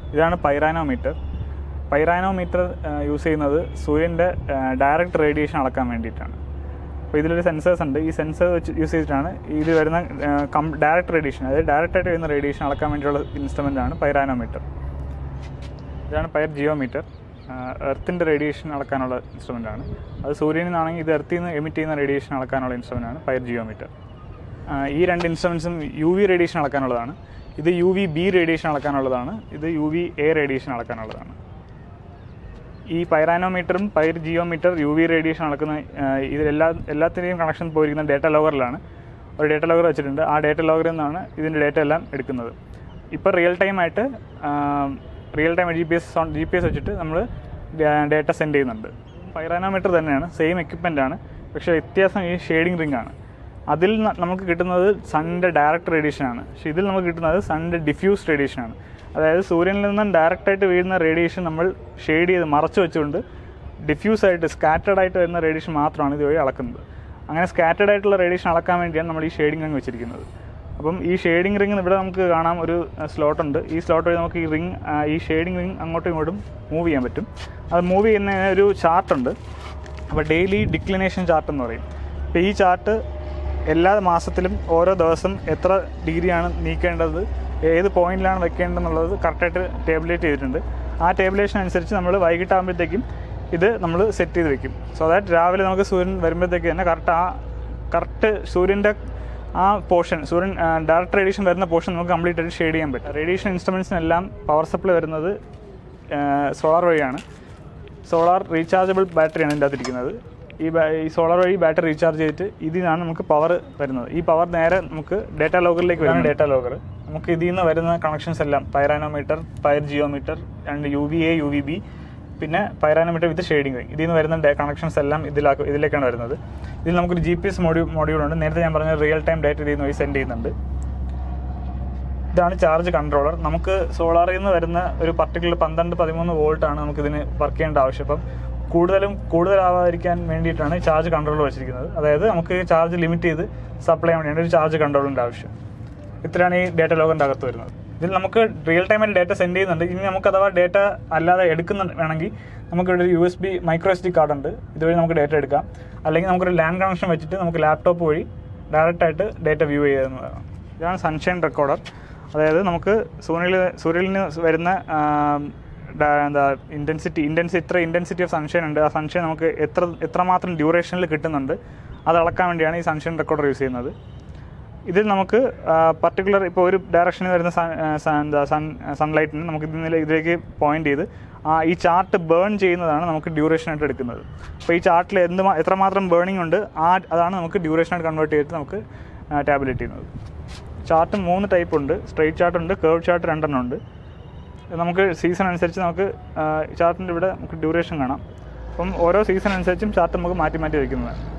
ഇതാണ് പൈറാനോമീറ്റർ. പൈറാനോമീറ്റർ യൂസ് ചെയ്യുന്നത് സൂര്യൻ്റെ ഡയറക്റ്റ് റേഡിയേഷൻ അളക്കാൻ വേണ്ടിയിട്ടാണ്. അപ്പോൾ ഇതിലൊരു സെൻസേഴ്സ് ഉണ്ട്. ഈ സെൻസർ വെച്ച് യൂസ് ചെയ്തിട്ടാണ് ഇത് വരുന്ന ഡയറക്റ്റ് റേഡിയേഷൻ, അതായത് ഡയറക്റ്റായിട്ട് വരുന്ന റേഡിയേഷൻ അളക്കാൻ വേണ്ടിയുള്ള ഇൻസ്ട്രുമെൻ്റാണ് പൈറാനോമീറ്റർ. ഇതാണ് പൈർ ജിയോമീറ്റർ. എർത്തിൻ്റെ റേഡിയേഷൻ അളക്കാനുള്ള ഇൻസ്ട്രുമെൻ്റാണ്. അത് സൂര്യനിൽ നിന്നാണെങ്കിൽ ഇത് എർത്തിൽ നിന്ന് എമിറ്റ് ചെയ്യുന്ന റേഡിയേഷൻ അളക്കാനുള്ള ഇൻസ്ട്രുമെൻ്റാണ് പൈർ ജിയോമീറ്റർ. ഈ രണ്ട് ഇൻസ്ട്രുമെൻസും UV റേഡിയേഷൻ അളക്കാനുള്ളതാണ്. ഇത് UVB റേഡിയേഷൻ അളക്കാനുള്ളതാണ്. ഇത് UVA റേഡിയേഷൻ അളക്കാനുള്ളതാണ്. ഈ പൈറാനോമീറ്ററും പൈർ ജിയോമീറ്റർ UV റേഡിയേഷൻ അളക്കുന്ന എല്ലാത്തിൻ്റെയും കണക്ഷൻ പോയിരിക്കുന്ന ഡേറ്റ ലോഗറിലാണ്. ഒരു ഡേറ്റ ലോഗർ വെച്ചിട്ടുണ്ട്. ആ ഡേറ്റ ലോഗറിൽ നിന്നാണ് ഇതിൻ്റെ ഡേറ്റ എല്ലാം എടുക്കുന്നത്. ഇപ്പോൾ റിയൽ ടൈം GPS വെച്ചിട്ട് നമ്മൾ ഡേറ്റ സെൻഡ് ചെയ്യുന്നുണ്ട്. പൈറാനോമീറ്റർ തന്നെയാണ്, സെയിം എക്യുപ്മെൻ്റാണ്. പക്ഷേ വ്യത്യാസം ഈ ഷെയ്ഡിങ് റിംഗ് ആണ്. അതിൽ നമുക്ക് കിട്ടുന്നത് സണ്ണിൻ്റെ ഡയറക്റ്റ് റേഡിയേഷനാണ്. പക്ഷേ ഇതിൽ നമുക്ക് കിട്ടുന്നത് സണ്ണിൻ്റെ ഡിഫ്യൂസ് റേഡിയേഷനാണ്. അതായത് സൂര്യനിൽ നിന്നും ഡയറക്റ്റായിട്ട് വീഴുന്ന റേഡിയേഷൻ നമ്മൾ ഷെയ്ഡ് ചെയ്ത് മറച്ചു വെച്ചുകൊണ്ട് ഡിഫ്യൂസായിട്ട് സ്കാറ്റേഡ് ആയിട്ട് വരുന്ന റേഡിയേഷൻ മാത്രമാണ് ഇതുവഴി അളക്കുന്നത്. അങ്ങനെ സ്കാറ്റേഡ് ആയിട്ടുള്ള റേഡിയേഷൻ അളക്കാൻ വേണ്ടിയാണ് നമ്മൾ ഈ ഷെയ്ഡിങ് റിംഗ് വെച്ചിരിക്കുന്നത്. അപ്പം ഈ ഷെയ്ഡിങ് റിംഗ് ഇവിടെ നമുക്ക് കാണാം, ഒരു സ്ലോട്ടുണ്ട്. ഈ സ്ലോട്ട് വഴി നമുക്ക് ഈ ഷെയ്ഡിങ് റിംഗ് അങ്ങോട്ടും ഇങ്ങോട്ടും മൂവ് ചെയ്യാൻ പറ്റും. അത് മൂവ് ചെയ്യുന്നതിന് ഒരു ചാർട്ടുണ്ട്. അപ്പോൾ ഡെയിലി ഡിക്ലിനേഷൻ ചാർട്ട് എന്ന് പറയും. അപ്പോൾ ഈ ചാർട്ട് എല്ലാ മാസത്തിലും ഓരോ ദിവസം എത്ര ഡിഗ്രിയാണ് നീക്കേണ്ടത്, ഏത് പോയിന്റിലാണ് വെക്കേണ്ടതെന്നുള്ളത് കറക്റ്റായിട്ട് ടേബിളേറ്റ് ചെയ്തിട്ടുണ്ട്. ആ ടേബിളേഷൻ അനുസരിച്ച് നമ്മൾ വൈകിട്ടാകുമ്പോഴത്തേക്കും ഇത് നമ്മൾ സെറ്റ് ചെയ്ത് വെക്കും. സോ ദാറ്റ് രാവിലെ നമുക്ക് സൂര്യൻ വരുമ്പോഴത്തേക്ക് തന്നെ കറക്റ്റ് സൂര്യൻ്റെ ആ പോർഷൻ, സൂര്യൻ ഡയറക്റ്റ് റേഡിയേഷൻ വരുന്ന പോർഷൻ നമുക്ക് കംപ്ലീറ്റ് ആയിട്ട് ഷെയ്ഡ് ചെയ്യാൻ പറ്റും. റേഡിയേഷൻ ഇൻസ്ട്രുമെൻറ്റ്സിനെല്ലാം പവർ സപ്ലൈ വരുന്നത് സോളാർ വഴിയാണ്. സോളാർ റീചാർജബിൾ ബാറ്ററിയാണ് ഇതിൻ്റെ അകത്തിരിക്കുന്നത്. ഈ സോളാർ വഴി ബാറ്ററി റീചാർജ് ചെയ്തിട്ട് ഇതിൽ നിന്നാണ് നമുക്ക് പവർ വരുന്നത്. ഈ പവർ നേരെ നമുക്ക് ഡേറ്റ ലോഗറിലേക്ക് വരുന്ന ഡേറ്റ ലോഗർ. നമുക്ക് ഇതിൽ നിന്ന് വരുന്ന കണക്ഷൻസ് എല്ലാം പൈറാനോമീറ്റർ, പൈർ ജിയോമീറ്റർ, രണ്ട് UVA, UVB, പിന്നെ പൈറാനോമീറ്റർ വിത്ത് ഷെയ്ഡിങ് റിംഗ്. ഇതിൽ നിന്ന് വരുന്ന കണക്ഷൻസ് എല്ലാം ഇതിലേക്കാണ് വരുന്നത്. ഇതിൽ നമുക്കൊരു GPS മോഡ്യൂളുണ്ട്. നേരത്തെ ഞാൻ പറഞ്ഞ റിയൽ ടൈം ഡേറ്റ ഇതിൽ നിന്ന് സെൻഡ് ചെയ്യുന്നുണ്ട്. ഇതാണ് ചാർജ് കൺട്രോളർ. നമുക്ക് സോളാറിൽ നിന്ന് വരുന്ന ഒരു പർട്ടിക്കുലർ 12-13 വോൾട്ടാണ് നമുക്കിതിന് വർക്ക് ചെയ്യേണ്ട ആവശ്യം. അപ്പം കൂടുതലാവാതിരിക്കാൻ വേണ്ടിയിട്ടാണ് ചാർജ് കൺട്രോളർ വെച്ചിരിക്കുന്നത്. അതായത് നമുക്ക് ചാർജ് ലിമിറ്റ് ചെയ്ത് സപ്ലൈ ചെയ്യാൻ വേണ്ടിയാണ് ഒരു ചാർജ് കൺട്രോളറിൻ്റെ ആവശ്യം. ഇത്രയാണ് ഈ ഡേറ്റ ലോഗറിൻ്റെ അകത്ത് വരുന്നത്. ഇതിൽ നമുക്ക് റിയൽ ടൈമായിട്ട് ഡേറ്റ സെൻഡ് ചെയ്യുന്നുണ്ട്. ഇനി നമുക്ക് അഥവാ ഡേറ്റ അല്ലാതെ വേണമെങ്കിൽ നമുക്കിവിടെ ഒരു USB മൈക്രോ SD കാർഡുണ്ട്. ഇതുവഴി നമുക്ക് ഡേറ്റ എടുക്കാം. അല്ലെങ്കിൽ നമുക്കൊരു ലാൻഡ് കണക്ഷൻ വെച്ചിട്ട് നമുക്ക് ലാപ്ടോപ്പ് വഴി ഡയറക്റ്റായിട്ട് ഡേറ്റ വ്യൂ ചെയ്യുന്നതാണ്. ഇതാണ് സൺഷൈൻ റെക്കോർഡർ. അതായത് നമുക്ക് സൂര്യനിൽ നിന്ന് വരുന്ന ഇത്ര ഇൻറ്റൻസിറ്റി ഓഫ് സൺഷൈൻ ഉണ്ട്. ആ സൺഷൈൻ നമുക്ക് എത്രമാത്രം ഡ്യൂറേഷനിൽ കിട്ടുന്നുണ്ട് അത് അളക്കാൻ വേണ്ടിയാണ് ഈ സൺഷൈൻ റെക്കോർഡർ യൂസ് ചെയ്യുന്നത്. ഇതിൽ നമുക്ക് പർട്ടിക്കുലർ ഇപ്പോൾ ഒരു ഡയറക്ഷനിൽ വരുന്ന സൺലൈറ്റിന് നമുക്ക് ഇതിലേക്ക് പോയിന്റ് ചെയ്ത് ഈ ചാർട്ട് ബേൺ ചെയ്യുന്നതാണ് നമുക്ക് ഡ്യൂറേഷനായിട്ട് എടുക്കുന്നത്. അപ്പോൾ ഈ ചാർട്ടിൽ എത്രമാത്രം ബേണിംഗ് ഉണ്ട് അതാണ് നമുക്ക് ഡ്യൂറേഷനായിട്ട് കൺവേർട്ട് ചെയ്തിട്ട് നമുക്ക് ടാബുലേറ്റ് ചെയ്യുന്നത്. ചാർട്ട് 3 ടൈപ്പ് ഉണ്ട്. സ്ട്രെയിറ്റ് ചാർട്ട് ഉണ്ട്, കേർവ് ചാർട്ട് 2 ഉണ്ട്. നമുക്ക് സീസൺ അനുസരിച്ച് നമുക്ക് ചാർട്ടിൻ്റെ ഇവിടെ നമുക്ക് ഡ്യൂറേഷൻ കാണാം. അപ്പം ഓരോ സീസൺ അനുസരിച്ചും ചാർട്ട് നമുക്ക് മാറ്റി വയ്ക്കുന്നതാണ്.